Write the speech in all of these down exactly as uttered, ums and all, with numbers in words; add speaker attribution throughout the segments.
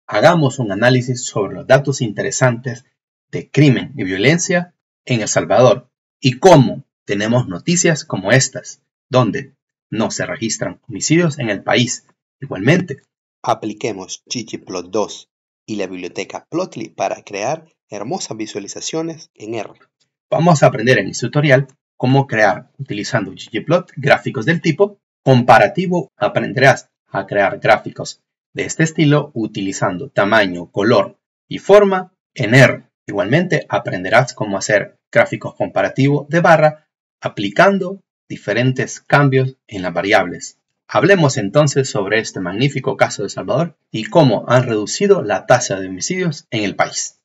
Speaker 1: hagamos un análisis sobre los datos interesantes de crimen y violencia en El Salvador y cómo tenemos noticias como estas, donde no se registran homicidios en el país. Igualmente,
Speaker 2: apliquemos ggplot dos y la biblioteca Plotly para crear hermosas visualizaciones en R.
Speaker 1: Vamos a aprender en este tutorial cómo crear, utilizando ggplot, gráficos del tipo comparativo. Aprenderás a crear gráficos de este estilo utilizando tamaño, color y forma en R. Igualmente aprenderás cómo hacer gráficos comparativos de barra aplicando diferentes cambios en las variables. Hablemos entonces sobre este magnífico caso de El Salvador y cómo han reducido la tasa de homicidios en el país.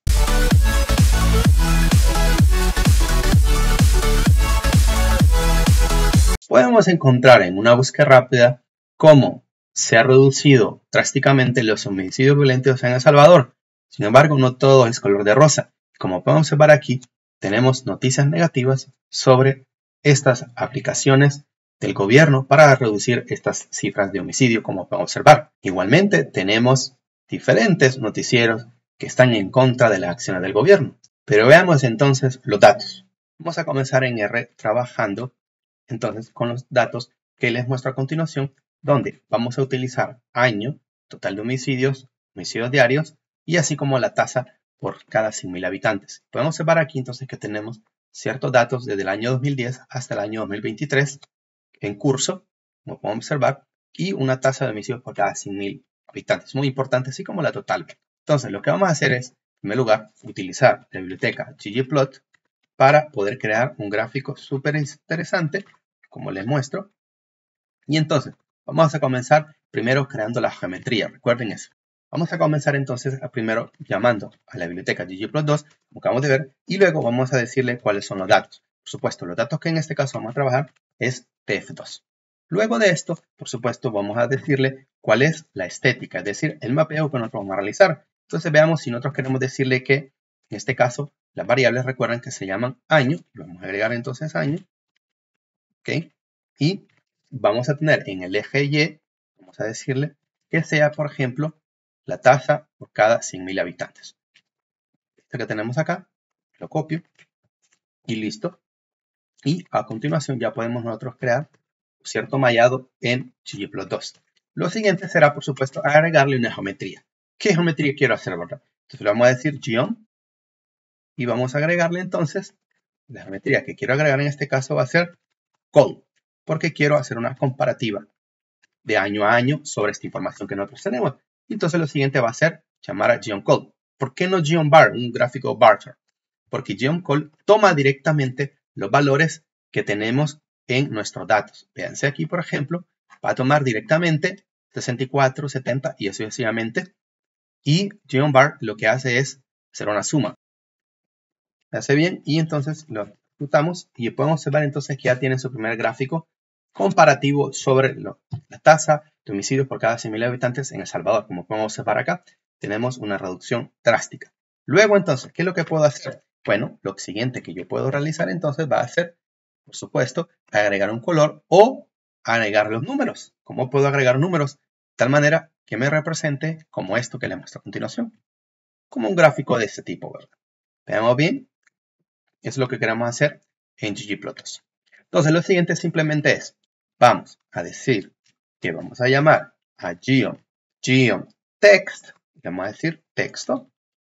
Speaker 1: Podemos encontrar en una búsqueda rápida cómo se ha reducido drásticamente los homicidios violentos en El Salvador. Sin embargo, no todo es color de rosa. Como podemos observar aquí, tenemos noticias negativas sobre estas aplicaciones del gobierno para reducir estas cifras de homicidio, como podemos observar. Igualmente, tenemos diferentes noticieros que están en contra de las acciones del gobierno. Pero veamos entonces los datos. Vamos a comenzar en R trabajando entonces con los datos que les muestro a continuación, donde vamos a utilizar año, total de homicidios, homicidios diarios y así como la tasa por cada cien mil habitantes. Podemos observar aquí entonces que tenemos ciertos datos desde el año dos mil diez hasta el año dos mil veintitrés en curso, como podemos observar, y una tasa de homicidios por cada cien mil habitantes, muy importante, así como la total. Entonces lo que vamos a hacer es, en primer lugar, utilizar la biblioteca ggplot para poder crear un gráfico súper interesante, como les muestro. Y entonces, vamos a comenzar primero creando la geometría, recuerden eso. Vamos a comenzar entonces a primero llamando a la biblioteca ggplot dos, como acabamos de ver, y luego vamos a decirle cuáles son los datos. Por supuesto, los datos que en este caso vamos a trabajar es T F dos. Luego de esto, por supuesto, vamos a decirle cuál es la estética, es decir, el mapeo que nosotros vamos a realizar. Entonces veamos si nosotros queremos decirle que, en este caso, las variables recuerden que se llaman año, vamos a agregar entonces año, ¿ok? Y vamos a tener en el eje Y, vamos a decirle que sea, por ejemplo, la tasa por cada cien mil habitantes. Esto que tenemos acá, lo copio y listo. Y a continuación ya podemos nosotros crear cierto mallado en ggplot dos. Lo siguiente será, por supuesto, agregarle una geometría. ¿Qué geometría quiero hacer, verdad? Entonces le vamos a decir geom y vamos a agregarle entonces la geometría que quiero agregar en este caso va a ser col, porque quiero hacer una comparativa de año a año sobre esta información que nosotros tenemos. Entonces lo siguiente va a ser llamar a geomcol. ¿Por qué no geombar, un gráfico bar chart? Porque geomcol toma directamente los valores que tenemos en nuestros datos. Véanse aquí, por ejemplo, va a tomar directamente sesenta y cuatro, setenta y así sucesivamente. Y geombar lo que hace es hacer una suma. Hace bien y entonces lo ejecutamos y podemos observar entonces que ya tiene su primer gráfico comparativo sobre lo, la tasa de homicidios por cada cien mil habitantes en El Salvador. Como podemos observar acá, tenemos una reducción drástica. Luego entonces, ¿qué es lo que puedo hacer? Bueno, lo siguiente que yo puedo realizar entonces va a ser, por supuesto, agregar un color o agregar los números. ¿Cómo puedo agregar números? De tal manera que me represente como esto que les muestro a continuación. Como un gráfico de este tipo, ¿verdad? Veamos bien. Es lo que queremos hacer en ggplot dos. Entonces lo siguiente simplemente es, vamos a decir que vamos a llamar a geom, geom text, vamos a decir texto,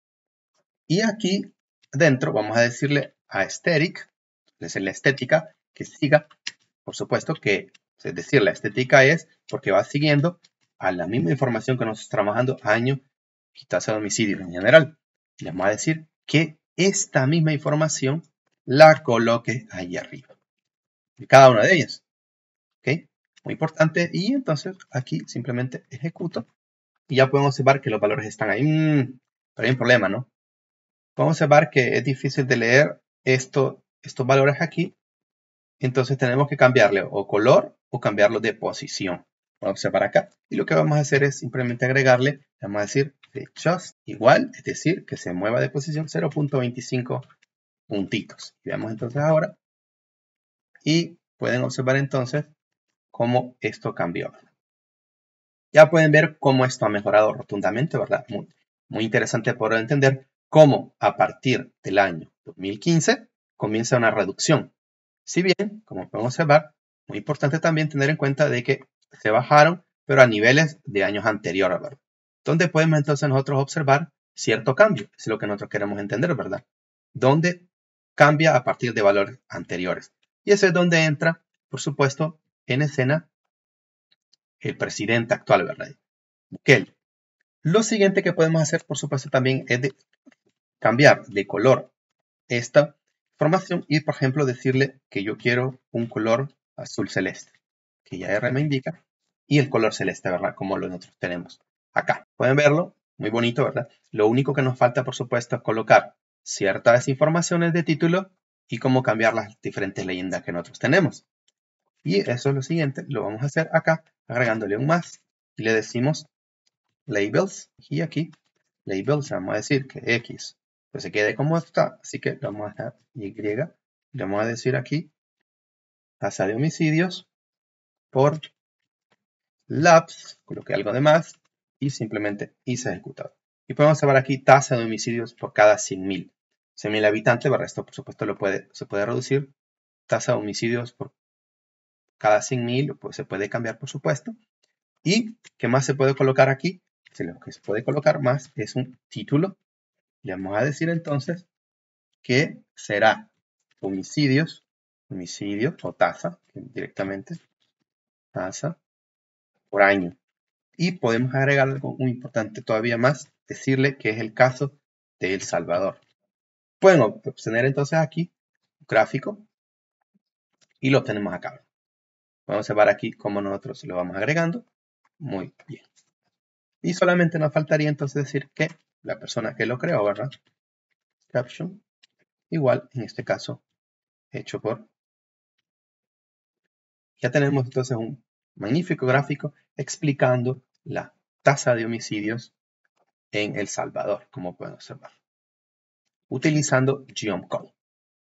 Speaker 1: y aquí dentro vamos a decirle a aesthetic, es la estética que siga, por supuesto que, es decir, la estética es porque va siguiendo a la misma información que nos está trabajando año y tasa de homicidio en general. Y vamos a decir que esta misma información la coloque ahí arriba. De cada una de ellas. ¿Ok? Muy importante. Y entonces aquí simplemente ejecuto. Y ya podemos observar que los valores están ahí. Mm, pero hay un problema, ¿no? Podemos observar que es difícil de leer esto, estos valores aquí. Entonces tenemos que cambiarle o color o cambiarlo de posición. Vamos a observar acá. Y lo que vamos a hacer es simplemente agregarle, vamos a decir, just igual, es decir, que se mueva de posición cero punto veinticinco puntitos. Y veamos entonces ahora. Y pueden observar entonces cómo esto cambió. Ya pueden ver cómo esto ha mejorado rotundamente, ¿verdad? Muy, muy interesante poder entender cómo a partir del año dos mil quince comienza una reducción. Si bien, como podemos observar, muy importante también tener en cuenta de que se bajaron, pero a niveles de años anteriores, ¿verdad? Donde podemos entonces nosotros observar cierto cambio, es lo que nosotros queremos entender, ¿verdad? Donde cambia a partir de valores anteriores. Y eso es donde entra, por supuesto, en escena el presidente actual, ¿verdad? Bukele. Lo siguiente que podemos hacer, por supuesto, también es de cambiar de color esta información y, por ejemplo, decirle que yo quiero un color azul celeste, que ya R me indica, y el color celeste, ¿verdad? Como lo nosotros tenemos acá. Pueden verlo, muy bonito, ¿verdad? Lo único que nos falta, por supuesto, es colocar ciertas informaciones de título y cómo cambiar las diferentes leyendas que nosotros tenemos. Y eso es lo siguiente, lo vamos a hacer acá, agregándole un más, y le decimos labels, y aquí, labels, vamos a decir que X pues se quede como está, así que le vamos a dar Y, le vamos a decir aquí tasa de homicidios por labs, coloqué algo de más y simplemente hice ejecutado. Y podemos observar aquí tasa de homicidios por cada cien mil. cien mil habitantes, para esto por supuesto lo puede, se puede reducir. Tasa de homicidios por cada cien mil, pues se puede cambiar por supuesto. ¿Y qué más se puede colocar aquí? Lo que se puede colocar más es un título. Le vamos a decir entonces que será homicidios, homicidios o tasa, directamente, tasa por año. Y podemos agregar algo muy importante todavía más, decirle que es el caso de El Salvador. Pueden obtener entonces aquí un gráfico y lo obtenemos acá. Vamos a ver aquí cómo nosotros lo vamos agregando. Muy bien. Y solamente nos faltaría entonces decir que la persona que lo creó, ¿verdad? Caption, igual, en este caso, hecho por. Ya tenemos entonces un magnífico gráfico explicando la tasa de homicidios en El Salvador, como pueden observar, utilizando Geomcode.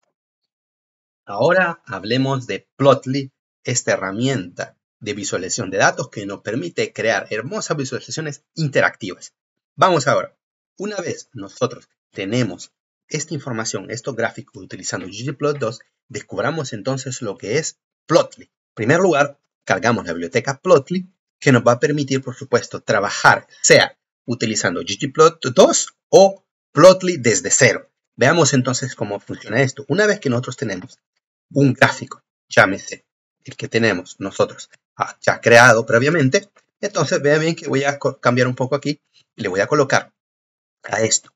Speaker 1: Ahora hablemos de Plotly, esta herramienta de visualización de datos que nos permite crear hermosas visualizaciones interactivas. Vamos ahora, una vez nosotros tenemos esta información, estos gráficos utilizando ggplot dos, descubramos entonces lo que es Plotly. En primer lugar, cargamos la biblioteca Plotly, que nos va a permitir, por supuesto, trabajar, sea utilizando ggplot dos o Plotly desde cero. Veamos entonces cómo funciona esto. Una vez que nosotros tenemos un gráfico, llámese el que tenemos nosotros ya creado previamente, entonces vean bien que voy a cambiar un poco aquí y le voy a colocar a esto.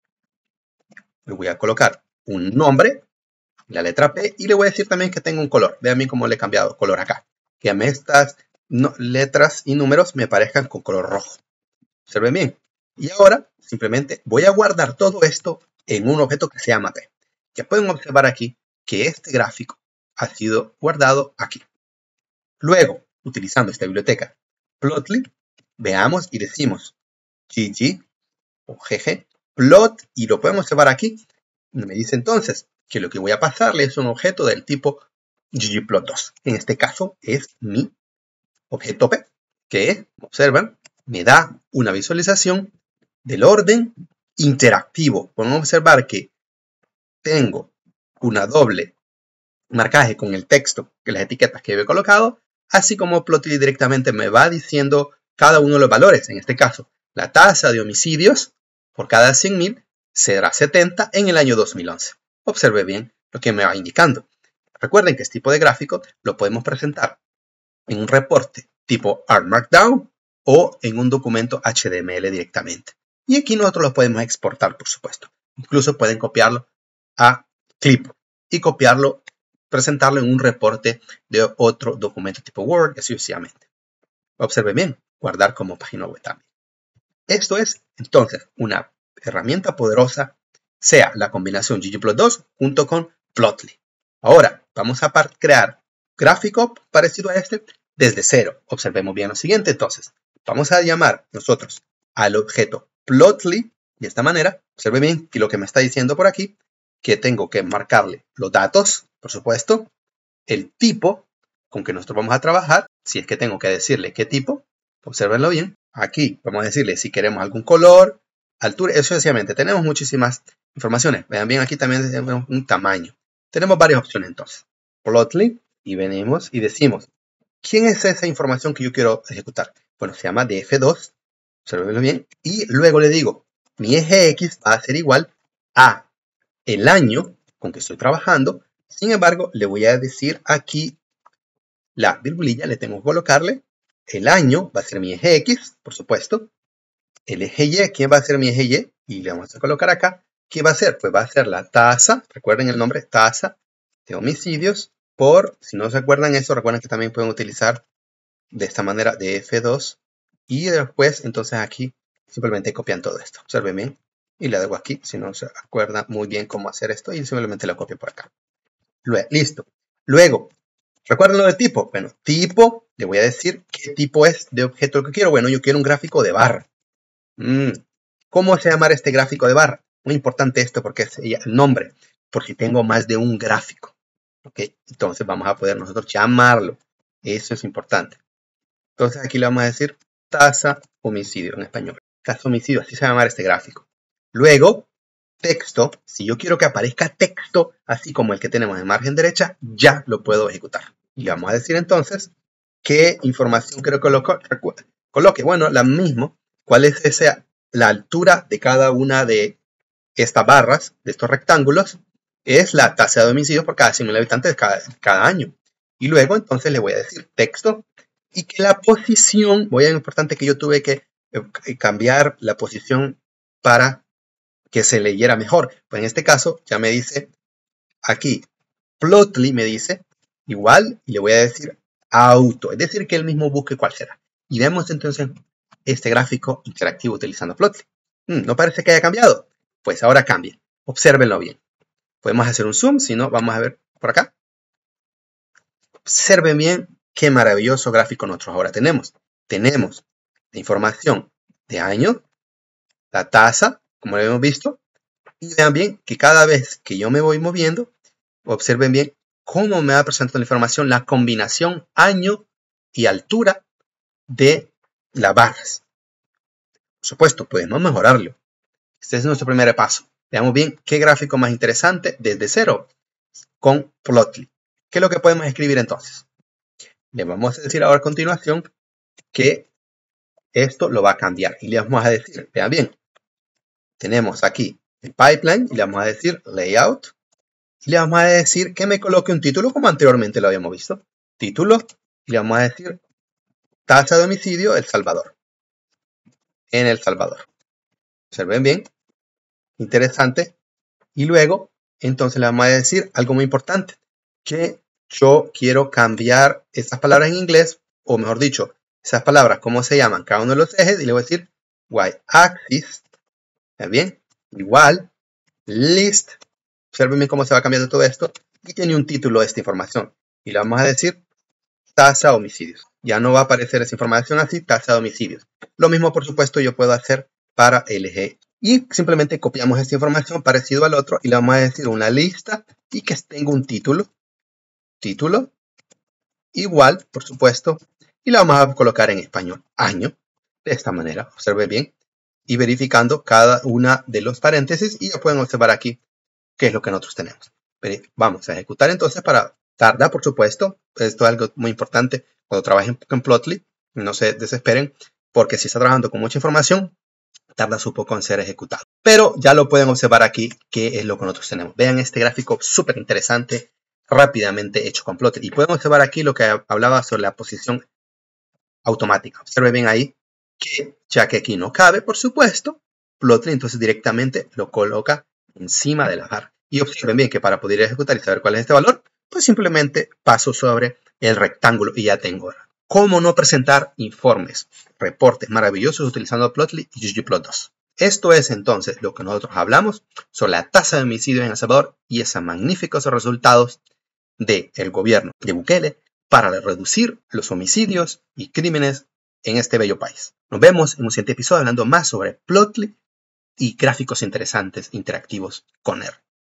Speaker 1: Le voy a colocar un nombre, la letra P, y le voy a decir también que tenga un color. Vean bien cómo le he cambiado color acá. Que a mí estas no, letras y números me parezcan con color rojo. Observen bien. Y ahora simplemente voy a guardar todo esto en un objeto que se llama P. Ya pueden observar aquí que este gráfico ha sido guardado aquí. Luego, utilizando esta biblioteca Plotly, veamos y decimos gg o gg plot y lo podemos observar aquí. Me dice entonces que lo que voy a pasarle es un objeto del tipo ggplot dos. En este caso es mi objeto P, que, observan, me da una visualización del orden interactivo. Podemos observar que tengo una doble marcaje con el texto, que las etiquetas que he colocado, así como Plotly directamente me va diciendo cada uno de los valores. En este caso, la tasa de homicidios por cada cien mil será setenta en el año dos mil once. Observe bien lo que me va indicando. Recuerden que este tipo de gráfico lo podemos presentar en un reporte tipo R Markdown o en un documento H T M L directamente. Y aquí nosotros lo podemos exportar, por supuesto. Incluso pueden copiarlo a Clipboard y copiarlo, presentarlo en un reporte de otro documento tipo Word y así sucesivamente. Observen bien, guardar como página web también. Esto es entonces una herramienta poderosa, sea la combinación ggplot dos junto con Plotly. Ahora vamos a crear gráfico parecido a este desde cero. Observemos bien lo siguiente entonces. Vamos a llamar nosotros al objeto Plotly de esta manera. Observen bien que lo que me está diciendo por aquí, que tengo que marcarle los datos, por supuesto, el tipo con que nosotros vamos a trabajar, si es que tengo que decirle qué tipo, observenlo bien. Aquí vamos a decirle si queremos algún color, altura, eso sencillamente. Tenemos muchísimas informaciones. Vean bien, aquí también tenemos un tamaño. Tenemos varias opciones entonces. Plotly, y venimos y decimos, ¿quién es esa información que yo quiero ejecutar? Bueno, se llama D F dos, observenlo bien, y luego le digo, mi eje X va a ser igual a el año con que estoy trabajando. Sin embargo, le voy a decir aquí la virgulilla, le tengo que colocarle el año, va a ser mi eje X, por supuesto. El eje Y, ¿quién va a ser mi eje Y? Y le vamos a colocar acá. ¿Qué va a ser? Pues va a ser la tasa, recuerden el nombre, tasa de homicidios por, si no se acuerdan eso, recuerden que también pueden utilizar de esta manera de F dos. Y después, entonces aquí, simplemente copian todo esto. Observen bien. Y le hago aquí, si no se acuerdan muy bien cómo hacer esto, y simplemente lo copio por acá. Luego, listo. Luego, ¿recuerdan lo de tipo? Bueno, tipo, le voy a decir qué tipo es de objeto que quiero. Bueno, yo quiero un gráfico de barra. Mm. ¿Cómo se llama este gráfico de barra? Muy importante esto porque es el nombre, por si tengo más de un gráfico. ¿Ok? Entonces vamos a poder nosotros llamarlo. Eso es importante. Entonces aquí le vamos a decir tasa homicidio en español. Tasa homicidio, así se va a llamar este gráfico. Luego, texto. Si yo quiero que aparezca texto, así como el que tenemos en margen derecha, ya lo puedo ejecutar. Y vamos a decir entonces qué información quiero colocar. Coloque, bueno, la misma. ¿Cuál es esa, la altura de cada una de estas barras, de estos rectángulos? Es la tasa de homicidios por cada cien mil habitantes de cada, cada año. Y luego entonces le voy a decir texto y que la posición, muy importante que yo tuve que eh, cambiar la posición para que se leyera mejor. Pues en este caso ya me dice aquí, Plotly me dice igual y le voy a decir auto, es decir que él mismo busque cuál será. Y vemos entonces este gráfico interactivo utilizando Plotly. Hmm, ¿no parece que haya cambiado? Pues ahora cambia. Obsérvenlo bien. Podemos hacer un zoom, si no, vamos a ver por acá. Observen bien qué maravilloso gráfico nosotros ahora tenemos. Tenemos la información de año, la tasa, como lo hemos visto, y vean bien que cada vez que yo me voy moviendo, observen bien cómo me va presentando la información, la combinación año y altura de las barras. Por supuesto, podemos mejorarlo. Este es nuestro primer paso. Veamos bien qué gráfico más interesante desde cero con Plotly. ¿Qué es lo que podemos escribir entonces? Le vamos a decir ahora a continuación que esto lo va a cambiar. Y le vamos a decir, vean bien, tenemos aquí el pipeline y le vamos a decir layout. Y le vamos a decir que me coloque un título como anteriormente lo habíamos visto. Título. Y le vamos a decir tasa de homicidio El Salvador. En El Salvador. Observen bien. Interesante. Y luego, entonces le vamos a decir algo muy importante. Que yo quiero cambiar estas palabras en inglés. O mejor dicho, esas palabras, ¿cómo se llaman? Cada uno de los ejes. Y le voy a decir y-axis. ¿Está bien? Igual. List. Observen bien cómo se va cambiando todo esto. Y tiene un título de esta información. Y le vamos a decir tasa de homicidios. Ya no va a aparecer esa información así, tasa de homicidios. Lo mismo, por supuesto, yo puedo hacer para el eje. Y simplemente copiamos esta información parecido al otro y le vamos a decir una lista y que tenga un título. Título. Igual, por supuesto. Y la vamos a colocar en español. Año. De esta manera. Observe bien. Y verificando cada una de los paréntesis. Y ya pueden observar aquí qué es lo que nosotros tenemos. Vamos a ejecutar entonces para... Tarda, por supuesto. Esto es algo muy importante cuando trabajen en Plotly. No se desesperen, porque si está trabajando con mucha información, tarda un poco en ser ejecutado. Pero ya lo pueden observar aquí, qué es lo que nosotros tenemos. Vean este gráfico súper interesante, rápidamente hecho con Plotly. Y pueden observar aquí lo que hablaba sobre la posición automática. Observen bien ahí que, ya que aquí no cabe, por supuesto, Plotly entonces directamente lo coloca encima de la barra. Y observen bien que para poder ejecutar y saber cuál es este valor, pues simplemente paso sobre el rectángulo y ya tengo. ¿Cómo no presentar informes, reportes maravillosos utilizando Plotly y ggplot dos? Esto es entonces lo que nosotros hablamos sobre la tasa de homicidios en El Salvador y esos magníficos resultados del gobierno de Bukele para reducir los homicidios y crímenes en este bello país. Nos vemos en un siguiente episodio hablando más sobre Plotly y gráficos interesantes interactivos con R.